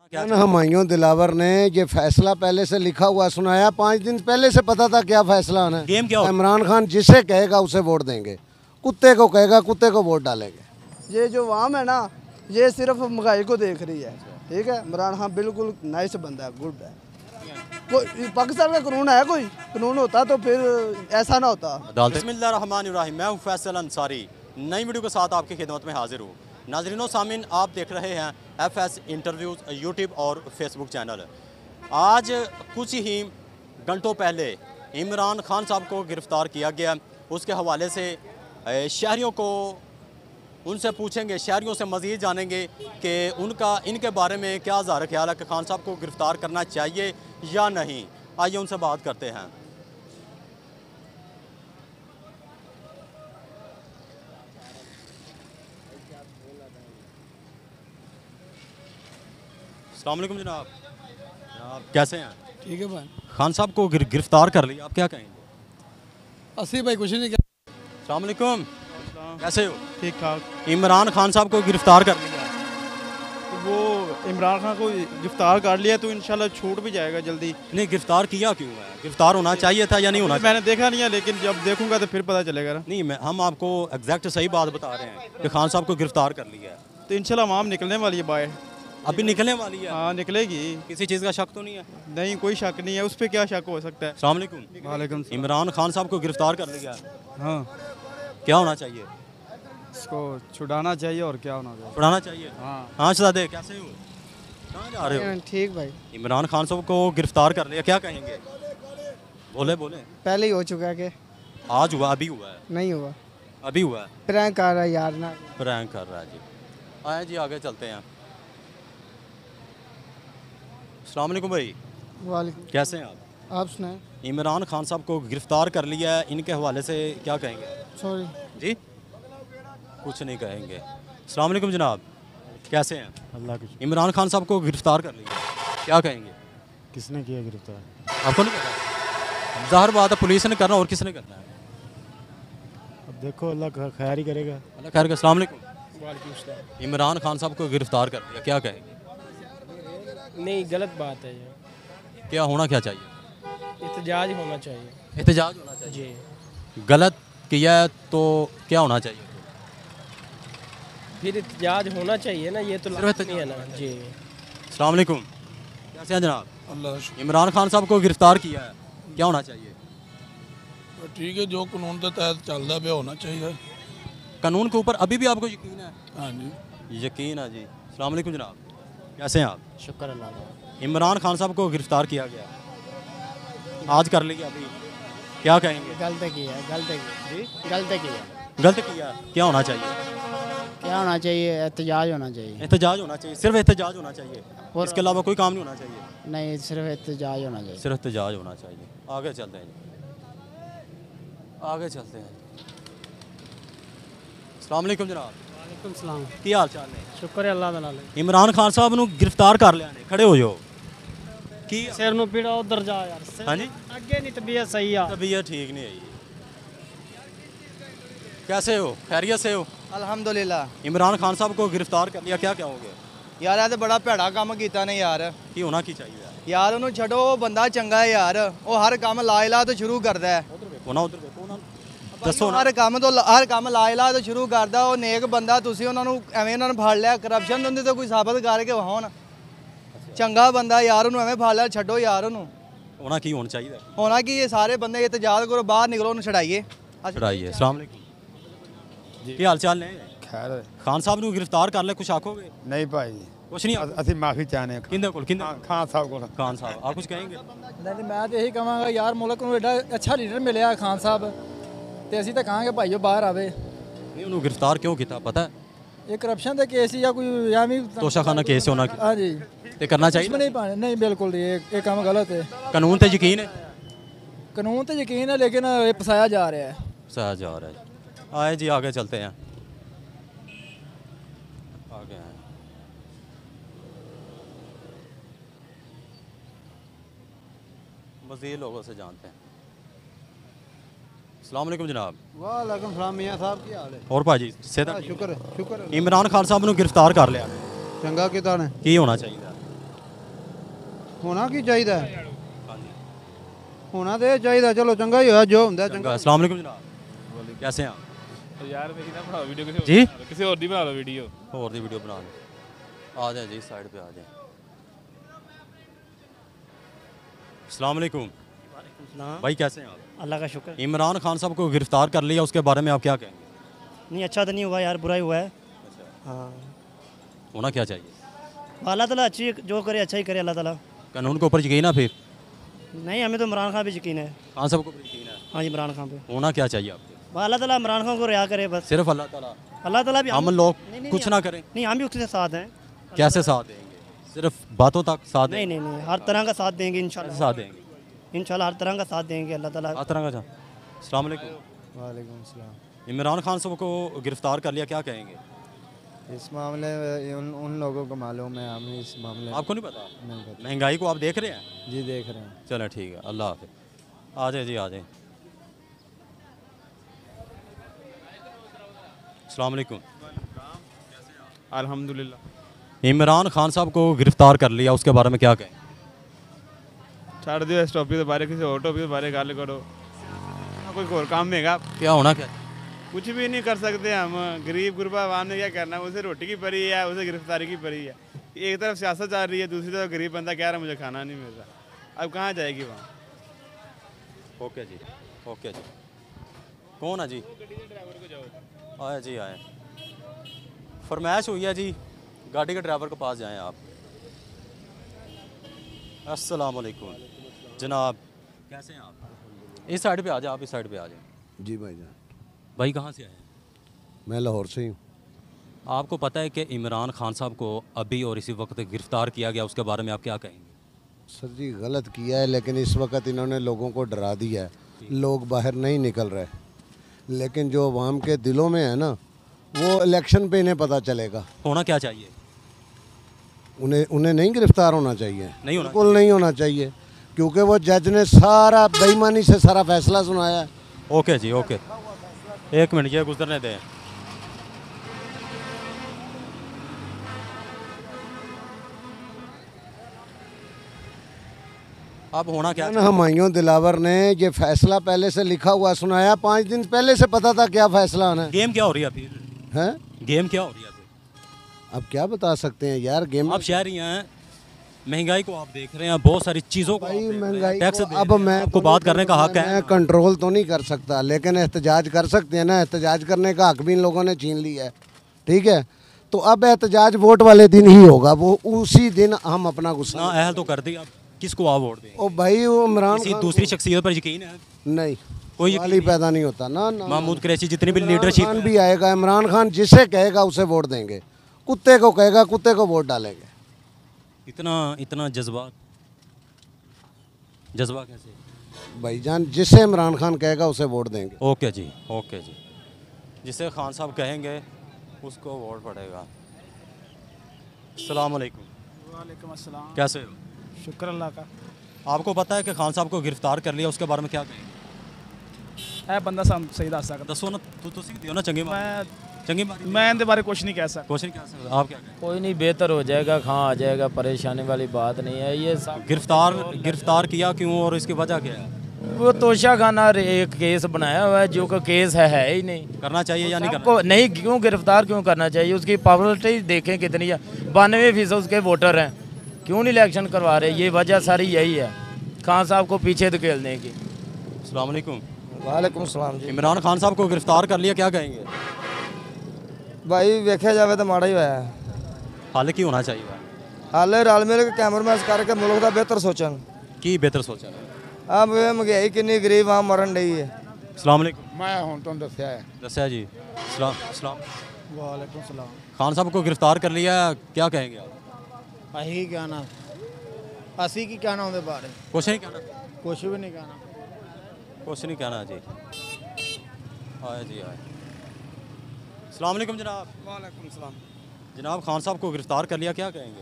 हुमायूं दिलावर ने ये फैसला पहले से लिखा हुआ सुनाया, 5 दिन पहले से पता था क्या फैसला आना है। गेम क्या होगा? इमरान खान जिसे कहेगा उसे वोट देंगे, कुत्ते को कहेगा कुत्ते को वोट डालेंगे। ये जो आवाम है ना, ये सिर्फ महंगाई को देख रही है। ठीक है, इमरान खान बिल्कुल नाइस बंदा है, गुड है। कोई पाकिस्तान का कानून है, कोई कानून होता तो फिर ऐसा ना होता। बिस्मिल्लाहिर्रहमानिर्रहीम, मैं हूं फैसल अंसारी, नई वीडियो के साथ आपकी खिदमत में हाजिर हूँ। नाज़रीन सामीन, आप देख रहे हैं FS इंटरव्यूज़ यूट्यूब और फेसबुक चैनल। आज कुछ ही घंटों पहले इमरान खान साहब को गिरफ़्तार किया गया। उसके हवाले से शहरियों को उनसे पूछेंगे, शहरियों से मज़ीद जानेंगे कि उनका इनके बारे में क्या ज़ाहिर ख्याल है कि खान साहब को गिरफ़्तार करना चाहिए या नहीं। आइए उनसे बात करते हैं। अस्सलाम वालेकुम जनाब, कैसे हैं? ठीक है भाई। खान साहब को गिरफ्तार कर लिया, आप क्या कहेंगे? अस्सी भाई कुछ नहीं। अस्सलाम वालेकुम, कैसे हो? ठीक ठाक। इमरान खान साहब को गिरफ्तार कर लिया, तो वो इमरान खान को गिरफ्तार कर लिया तो इंशाल्लाह छूट भी जाएगा जल्दी। नहीं गिरफ्तार किया क्यों है? गिरफ्तार होना चाहिए था या नहीं होना चाहिए? मैंने देखा नहीं है, लेकिन जब देखूंगा तो फिर पता चलेगा ना। नहीं, हम आपको एग्जैक्ट सही बात बता रहे हैं कि खान साहब को गिरफ्तार कर लिया है। तो इंशाल्लाह आवाम निकलने वाली है बाहर, अभी निकलने वाली है? हाँ निकलेगी। किसी चीज़ का शक तो नहीं है? नहीं, कोई शक नहीं है, उस पर क्या शक हो सकता है। अस्सलाम वालेकुम। वालेकुम। इमरान खान साहब को गिरफ्तार कर लिया, हाँ, क्या होना चाहिए? इसको छुड़ाना चाहिए और क्या होना चाहिए। छुड़ाना चाहिए। हाँ शहजादे, कैसे हो? कहाँ जा रहे हो? ठीक भाई। इमरान खान साहब को गिरफ्तार कर लिया, क्या कहेंगे? बोले बोले। पहले ही हो चुका है कि आज हुआ? अभी हुआ है? नहीं हुआ, अभी हुआ है। प्रैंक कर रहा है यार ना। प्रैंक कर रहा है जी। आए जी, आगे चलते हैं। अस्सलाम वालेकुम भाई, वालेकुम। कैसे हैं आप? आप सुनाएं। इमरान खान साहब को गिरफ्तार कर लिया है, इनके हवाले से क्या कहेंगे? सॉरी जी, कुछ नहीं कहेंगे। अस्सलाम वालेकुम जनाब, कैसे हैं? अल्लाह की। इमरान खान साहब को गिरफ्तार कर लिया, क्या कहेंगे? किसने किया गिरफ्तार? आपको नहीं पता? ज़ाहिर बात है, पुलिस ने करना और किसने करना है? अब देखो, अल्लाह खैर ही करेगा। अल्लाह खैर। अस्सलाम वालेकुम। वालेकुम सलाम। इमरान खान साहब को गिरफ्तार कर लिया, क्या कहेंगे? नहीं, गलत बात है ये। क्या होना क्या चाहिए? एहतजाज होना चाहिए। एहतजाज होना चाहिए जी। गलत किया है तो क्या होना चाहिए? फिर एहतजाज होना चाहिए ना, ये तो सिर्फ नहीं है ना जी। अस्सलाम वालेकुम, कैसे हैं जनाब? अल्लाह इमरान खान साहब को गिरफ्तार किया है, क्या होना चाहिए? ठीक है, जो कानून के तहत चलता पे होना चाहिए। कानून के ऊपर अभी भी आपको यकीन है? हाँ जी। यकीन है जी। अस्सलाम वालेकुम जनाब, कैसे हैं आप? शुक्र अल्लाह। इमरान खान साहब को गिरफ्तार किया गया, आज कर लिया, अभी क्या कहेंगे? गलत किया, गलत किया जी, गलत किया। गलत किया, क्या होना चाहिए? क्या होना चाहिए? एहतजाज होना चाहिए। एहतजाज होना चाहिए, सिर्फ एहतजाज होना चाहिए, इसके अलावा कोई काम नहीं होना चाहिए? नहीं, सिर्फ एहतजाज होना चाहिए। सिर्फ एहतजाज होना चाहिए। आगे चलते हैं जी, आगे चलते हैं। अस्सलाम वालेकुम जनाब, वालेकुम सलाम। की हाल चाल है? शुक्र है अल्लाह दा। इमरान खान साहब ਨੂੰ गिरफ्तार कर लिया ने, खड़े हो जाओ। की सिर ਨੂੰ पीड़ा उधर जा यार। हाँ जी, अगे नहीं तबीयत सही है। तबीयत ठीक नहीं है। कैसे हो? खैरियत से हो? अल्हम्दुलिल्लाह। इमरान खान साहब को गिरफ्तार कर लिया, क्या कहोगे? यार ਇਹ ਤਾਂ ਬੜਾ ਭੈੜਾ ਕੰਮ ਕੀਤਾ ਨੇ ਯਾਰ। की होना की चाहिए? ਯਾਰ ਉਹਨੂੰ ਛੱਡੋ, ਉਹ ਬੰਦਾ ਚੰਗਾ ਹੈ ਯਾਰ। ਉਹ ਹਰ ਕੰਮ ਲਾਇਲਾ ਤੋਂ ਸ਼ੁਰੂ ਕਰਦਾ ਹੈ। उधर देखो ना, उधर देखो ना, ਦੱਸੋ ਨਾ। ਹਰ ਕੰਮ ਲਾਇਲਾ ਤੋਂ ਸ਼ੁਰੂ ਕਰਦਾ। ਉਹ ਨੇਕ ਬੰਦਾ, ਤੁਸੀਂ ਉਹਨਾਂ ਨੂੰ ਐਵੇਂ ਉਹਨਾਂ ਨੂੰ ਫੜ ਲਿਆ। ਕਰਪਸ਼ਨ ਹੁੰਦੀ ਤਾਂ ਕੋਈ ਸਾਬਤ ਕਰਕੇ ਵਿਖਾਉਣ। ਚੰਗਾ ਬੰਦਾ ਯਾਰ, ਉਹਨੂੰ ਐਵੇਂ ਫੜ ਲਿਆ, ਛੱਡੋ ਯਾਰ ਉਹਨੂੰ। होना की होना चाहिए? ਹੋਣਾ ਕੀ, ਇਹ ਸਾਰੇ ਬੰਦੇ ਇਤਜਾਜ ਕਰੋ, ਬਾਹਰ ਨਿਕਲੋ, ਉਹਨੂੰ ਛਡਾਈਏ। छड़ाइए। अस्सलाम वालेकुम, की हाल चाल ने? खैर खान साहब ਨੂੰ गिरफ्तार कर ले, कुछ आखोगे? नहीं भाई, कुछ नहीं आखोगे? ਅਸੀਂ ਮਾਫੀ ਚਾਹਨੇ ਹਾਂ किंदे कोल किंदे? ਖਾਨ ਸਾਹਿਬ ਕੋਲ। खान साहब, आप कुछ कहेंगे? नहीं, मैं तो यही कहांगा यार, मुल्क ਨੂੰ एडा अच्छा लीडर मिले खान साहब, ਤੇ ਅਸੀਂ ਤਾਂ ਕਹਾਂਗੇ ਭਾਈਓ ਬਾਹਰ ਆਵੇ। नहीं, उन्होंने गिरफ्तार क्यों किया पता है? ਇਹ ਕਰਪਸ਼ਨ ਦੇ ਕੇਸ ਜਾਂ ਕੋਈ ਐਵੇਂ तोशाखाना केस होना हाँ जी, ते करना चाहिए? नहीं पाने। नहीं, बिल्कुल ये काम गलत है। कानून पे यकीन है? कानून तो यकीन है, लेकिन ये फसाया जा रहा है। फसाया जा रहा है। आए जी, आगे चलते हैं। आगे हैं, मज़ीद लोगों से जानते हैं। अस्सलाम वालेकुम जनाब। वालेकुम सलाम मियां साहब, की हाल है? और भाजी सेहत? शुक्र शुक्र। इमरान खान साहब ਨੂੰ गिरफ्तार कर लिया, चंगा किता ने? की होना चाहिए? ਹੋਣਾ ਕੀ ਚਾਹੀਦਾ हाँ जी ਹੋਣਾ ਤੇ ਇਹ ਚਾਹੀਦਾ ਚਲੋ ਚੰਗਾ ਹੀ ਹੋਇਆ ਜੋ ਹੁੰਦਾ ਚੰਗਾ अस्सलाम वालेकुम जनाब कैसे हैं आप यार मेरी ना बनाओ वीडियो जी किसी और दी बना लो वीडियो और दी वीडियो बना लो आ जाए जी साइड पे आ जाए अस्सलाम वालेकुम भाई कैसे हैं आप अल्लाह का शुक्र। इमरान खान साहब को गिरफ्तार कर लिया उसके बारे में आप क्या कहेंगे नहीं अच्छा तो नहीं हुआ यार, बुरा ही हुआ है। हाँ होना क्या चाहिए अल्लाह ताला अच्छी जो करे अच्छा ही करे अल्लाह ताला। कानून के ऊपर यकीन है फिर नहीं हमें तो इमरान खान पे यकीन है। खान साहब को भी यकीन है हाँ जी इमरान खान पे होना क्या चाहिए आपको अल्लाह ताला इमरान खान को रिहा करे बस। सिर्फ अल्लाह ताला अल्लाह ताला भी हम लोग नहीं, कुछ ना करें नहीं हम भी उसके साथ हैं। कैसे साथ देंगे सिर्फ बातों तक साथ नहीं नहीं नहीं हर तरह का साथ देंगे इंशाल्लाह। साथ देंगे इंशाल्लाह हर तरह का साथ देंगे अल्लाह ताला। हर तरह का अस्सलाम वालेकुम वालेकुम सलाम। इमरान खान साहब को गिरफ्तार कर लिया क्या कहेंगे इस मामले में उन लोगों को मालूम है, हमें इस मामले आपको नहीं पता नहीं पता। महंगाई को आप देख रहे हैं जी देख रहे हैं। चलो ठीक है अल्लाह हाफिज़ आ जाए जी आ जाए अस्सलाम वालेकुम अल्हम्दुलिल्लाह इमरान खान साहब को गिरफ्तार कर लिया उसके बारे में क्या कहें छाड़ दियो इस टॉपिक के बारे किसी और टॉपिक के बारे गल करो कोई और काम नहीं है क्या होना क्या कुछ भी नहीं कर सकते हम गरीब गुरबा आवाम ने क्या करना है उसे रोटी की परी है उसे गिरफ्तारी की परी है एक तरफ सियासत चल रही है दूसरी तरफ गरीब बंदा कह रहा है मुझे खाना नहीं मिल रहा अब कहाँ जाएगी वहाँ ओके जी कौन है जी आए जी आए फरमाइश हुई है जी गाड़ी के ड्राइवर के पास जाएं आप अस्सलाम वालेकुम जनाब कैसे हैं आप इस साइड पे आ जाए आप इस साइड पे आ जाए जी भाईजान भाई कहाँ से आए हैं मैं लाहौर से ही हूँ। आपको पता है कि इमरान खान साहब को अभी और इसी वक्त गिरफ्तार किया गया उसके बारे में आप क्या कहेंगे सर जी गलत किया है लेकिन इस वक्त इन्होंने लोगों को डरा दिया है, लोग बाहर नहीं निकल रहे, लेकिन जो अवाम के दिलों में है ना वो इलेक्शन पे इन्हें पता चलेगा। होना क्या चाहिए उन्हें नहीं गिरफ्तार होना चाहिए, नहीं होना बिल्कुल नहीं होना चाहिए क्योंकि वो जज ने सारा बेईमानी से सारा फैसला सुनाया है। ओके जी ओके एक मिनट ये गुजरने दें अब होना क्या हुमायूं दिलावर ने ये फैसला पहले से लिखा हुआ सुनाया, 5 दिन पहले से पता था क्या फैसला होना है। गेम क्या हो रही है अभी हैं गेम क्या हो रही है अभी अब क्या बता सकते हैं यार गेम। आप शहरी हैं महंगाई को आप देख रहे हैं बहुत सारी चीज़ों को भाई महंगाई टैक्स को अब मैं आपको बात करने का हक है मैं कंट्रोल तो नहीं कर सकता लेकिन एहतजाज कर सकते हैं ना, एहतजाज करने का हक भी इन लोगों ने छीन लिया है। ठीक है तो अब एहतजाज वोट वाले दिन ही होगा, वो उसी दिन हम अपना गुस्सा अहल तो कर दी आप किसको आप वोट दें ओ भाई वो इमरान किसी खान दूसरी शख्सियत पर यकीन है नहीं कोई सवाल ही पैदा नहीं होता ना महमूद कुरैशी जितनी भी इमरान लीडरशिप खान भी आएगा, इमरान खान जिसे कहेगा उसे वोट देंगे, कुत्ते को कहेगा कुत्ते को वोट डालेंगे। इतना जज्बा कैसे भाईजान जिसे इमरान खान कहेगा उसे वोट देंगे। ओके जी जिसे खान साहब कहेंगे उसको वोट पड़ेगा। अस्सलाम वालेकुम। वालेकुम अस्सलाम। कैसे हो शुक्र अल्लाह का। आपको पता है कि खान साहब को गिरफ्तार कर लिया उसके बारे में क्या कहेंगे है बंदा सही दस सकता दसो ना तुसी दियो ना चंगी मारी मैं इनके बारे कुछ नहीं कह सकता। कुछ नहीं कह सकते आप क्या कहें कोई नहीं बेहतर हो जाएगा कहाँ आ जाएगा परेशानी वाली बात नहीं है ये सब गिरफ्तार किया क्यों और इसकी वजह क्या है वो तोशा खाना एक केस बनाया हुआ है जो कि केस है ही नहीं करना चाहिए या नहीं करना को नहीं क्यों गिरफ्तार क्यों करना चाहिए उसकी पॉपुलरिटी देखें कितनी है 92% उसके वोटर हैं क्यों नहीं इलेक्शन करवा रहे ये वजह सारी यही है खान साहब को पीछे धकेलने की। अस्सलाम वालेकुम। वालेकुम सलाम जी। इमरान खान साहब को गिरफ्तार कर लिया क्या कहेंगे भाई वेख्या जाए तो माड़ा ही होया हाल की होना चाहिए हाले रल मिल के कैमरामैन करके मुल्क का बेहतर सोचन की बेहतर सोचा अब महंगाई कितनी गरीब आम मरन रही है। अस्सलाम वालेकुम। मैं हूँ तुम दसिया है दस्या जी अस्सलाम वालेकुम सलाम। खान साहब को गिरफ्तार कर लिया क्या कहेंगे आप अही की कहना असी की कहना उनके बारे कुछ नहीं कहना कुछ भी नहीं कहना कुछ नहीं कहना जी आए जी आए। अस्सलाम वालेकुम जनाब। वालेकुम सलाम। जनाब खान साहब को गिरफ्तार कर लिया क्या कहेंगे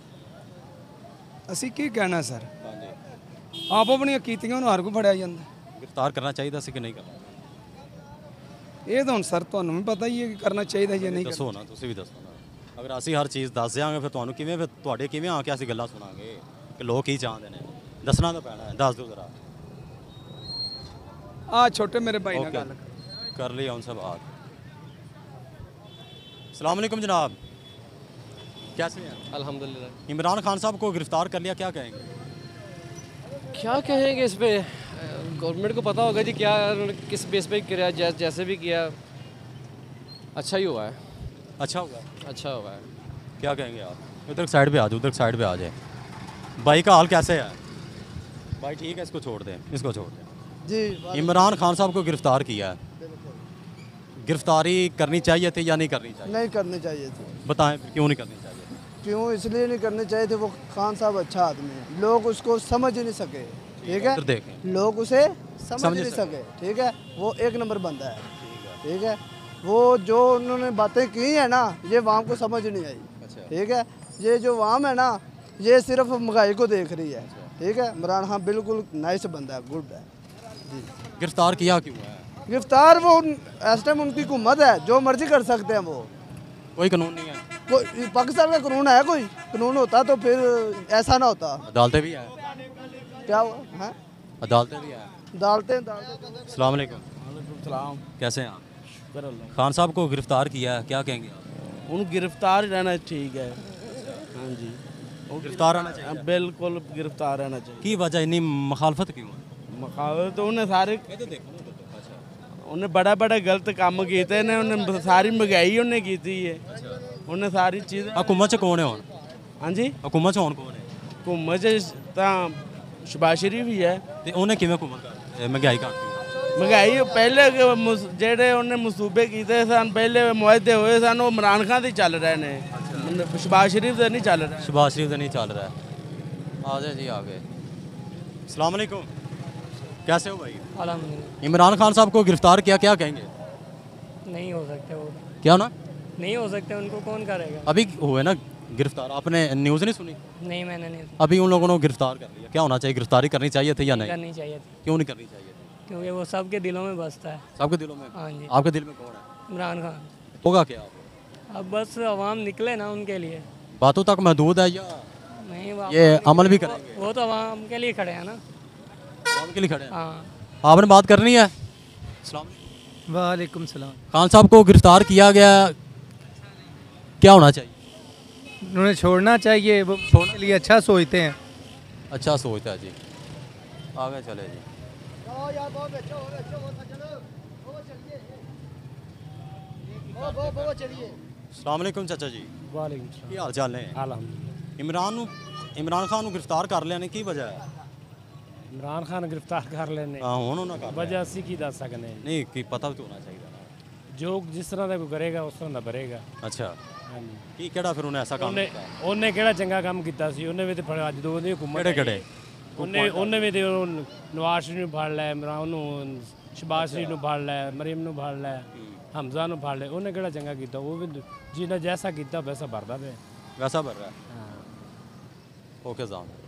ਅਸੀਂ ਕੀ ਕਹਿਣਾ ਸਰ हाँ जी ਆਪ ਆਪਣੀਆਂ ਕੀਤੀਆਂ ਨੂੰ ਹਰ ਕੋਈ ਫੜਿਆ ਜਾਂਦਾ गिरफ्तार करना चाहिए ਸੀ कि नहीं करना ਇਹ ਤਾਂ ਹੁਣ ਸਰ ਤੁਹਾਨੂੰ ਵੀ ਪਤਾ ਹੀ ਹੈ ਕਿ ਕਰਨਾ ਚਾਹੀਦਾ ਜਾਂ ਨਹੀਂ ਦੱਸੋ ਨਾ ਤੁਸੀਂ ਵੀ ਦੱਸੋ ਨਾ ਅਗਰ ਅਸੀਂ ਹਰ ਚੀਜ਼ ਦੱਸ ਦਿਆਂਗੇ ਫਿਰ ਤੁਹਾਨੂੰ ਕਿਵੇਂ ਫਿਰ ਤੁਹਾਡੇ ਕਿਵੇਂ ਆ ਕੇ ਅਸੀਂ ਗੱਲਾਂ ਸੁਣਾਂਗੇ ਕਿ ਲੋਕ ਕੀ ਚਾਹੁੰਦੇ ਨੇ ਦੱਸਣਾ ਤਾਂ ਪੈਣਾ ਹੈ ਦੱਸ ਦਿਓ ਜ਼ਰਾ ਆ ਛੋਟੇ ਮੇਰੇ ਭਾਈ ਨਾਲ ओके ਗੱਲ कर लिया उनसे बात अस्सलाम वालेकुम जनाब कैसे हैं अल्हम्दुलिल्लाह। इमरान खान साहब को गिरफ्तार कर लिया क्या कहेंगे क्या कहेंगे इस पे गवर्नमेंट को पता होगा जी क्या उन्होंने किस बेस पे किया जैसे भी किया अच्छा ही हुआ है। अच्छा हुआ अच्छा हुआ है। क्या कहेंगे आप उधर साइड पे आ जाओ उधर साइड पे आ जाए भाई का हाल कैसे है भाई ठीक है इसको छोड़ दें इसको छोड़ दें जी इमरान खान साहब को गिरफ्तार किया है गिरफ्तारी करनी चाहिए थी या नहीं करनी चाहिए नहीं करनी चाहिए थी बताएं फिर क्यों नहीं करनी चाहिए क्यों इसलिए नहीं करनी चाहिए थी वो खान साहब अच्छा आदमी है लोग उसको समझ ही नहीं सके ठीक है उधर देखें लोग उसे समझ समझ नहीं सके। सके ठीक है वो एक नंबर बंदा है ठीक है वो जो उन्होंने बातें की है ना ये वाम को समझ नहीं आई ठीक है ये जो वाम है ना ये सिर्फ महंगाई को देख रही है ठीक है इमरान खान बिल्कुल नाइस बंदा है गुड है जी गिरफ्तार किया क्यों है गिरफ्तार वो इस टाइम उनकी हुकूमत है जो मर्जी कर सकते हैं वो कोई कानून नहीं है कोई पाकिस्तान का कानून है कोई कानून होता तो फिर ऐसा ना होता अदालतें भी हैं क्या हुआ है अदालतें भी हैं डालते अस्सलाम वालेकुम कैसे हैं आप खान साहब को गिरफ्तार किया है क्या कहेंगे आप उन गिरफ्तार ही रहना ठीक है हाँ जी वो गिरफ्तार रहना चाहिए बिल्कुल गिरफ्तार रहना चाहिए की वजह इतनी मुखालफत क्यों है मुकाबले तो उन्हें सारे उन्हें बड़ा बड़ा गलत काम किए ने उन्हें सारी महंगाई उन्हें की थी है उन्हें सारी चीज़ हुकूमत च कौन है हुण हाँ जी हुकूमत च हुण कौन है हुकूमत तो शहबाज शरीफ ही है ते उन्हें किवें हुकूमत कर महंगाई घट महंगाई पहले जेडे उन्हें मनसूबे किए सन पहले मुआहदे हुए सन वो इमरान खान से चल रहे ने शहबाज शरीफ से नहीं चल रहा शहबाज शरीफ से नहीं चल रहा है आ जाए जी आ गए अस्सलाम वालेकुम कैसे हो भाई अल्हम्दुलिल्लाह। इमरान खान साहब को गिरफ्तार किया क्या कहेंगे नहीं हो सकते वो क्या ना नहीं हो सकते उनको कौन करेगा अभी हुए ना गिरफ्तार आपने न्यूज़ नहीं सुनी नहीं मैंने नहीं अभी उन लोगों ने गिरफ्तार कर लिया क्या होना चाहिए गिरफ्तारी करनी चाहिए थी या नहीं करनी चाहिए थी क्यों नहीं करनी चाहिए थी क्योंकि वो सबके दिलों में बसता है सबके दिलों में हाँ जी आपके दिल में कौन है इमरान खान होगा क्या अब बस अवाम निकले ना उनके लिए बातों तक महदूद है या नहीं ये अमल भी करेंगे वो तो अवाम के लिए खड़े हैं ना अवाम के लिए खड़े हैं हाँ आपने बात करनी है वालेकुम सलाम। खान साहब को गिरफ्तार किया गया क्या होना चाहिए उन्हें छोड़ना चाहिए वो छोड़ने के लिए अच्छा सोचते हैं अच्छा सोचता है जी आगे चले जी अस्सलाम वालेकुम चाचा जी वालेकुम सलाम की हाल चाल ने अल्हम्दुलिल्लाह इमरान खान गिरफ्तार कर लिया ने की वजह है इमरान खान गिरफ्तार कर लेने हाँ हुण उन्होंने कर वजह ਅਸੀਂ ਕੀ ਦੱਸ ਸਕਨੇ नहीं कि पता भी तो होना चाहिए ना ਜੋ ਜਿਸ ਤਰ੍ਹਾਂ ਦਾ ਕੋਈ ਕਰੇਗਾ ਉਸ ਤਰ੍ਹਾਂ ਦਾ ਭਰੇਗਾ अच्छा ਹਾਂਜੀ की केड़ा फिर उन्हें ऐसा काम ਉਹਨੇ किया ਉਹਨੇ ਕਿਹੜਾ ਚੰਗਾ ਕੰਮ ਕੀਤਾ ਸੀ ਉਹਨੇ ਵੀ ਤੇ ਫੜ ਅੱਜ ਦੋ ਦੀ ਹੁਕੂਮਤ ਕਿਹੜੇ ਕਿਹੜੇ ਉਹਨੇ ਵੀ ਤੇ ਨਵਾਜ਼ ਸ਼ਰੀਫ ਨੂੰ ਫੜ ਲਿਆ ਇਮਰਾਨ ਨੂੰ ਸ਼ਹਬਾਜ਼ ਸ਼ਰੀਫ ਨੂੰ ਫੜ ਲਿਆ ਮਰੀਮ ਨੂੰ ਫੜ ਲਿਆ ਹਮਜ਼ਾ ਨੂੰ ਫੜ ਲਿਆ ਉਹਨੇ ਕਿਹੜਾ ਚੰਗਾ ਕੀਤਾ ਉਹ ਵੀ ਜਿਹਨੇ ਜੈਸਾ ਕੀਤਾ ਵੈਸਾ ਭਰਦਾ ਪਿਆ वैसा भर रहा है ओके जान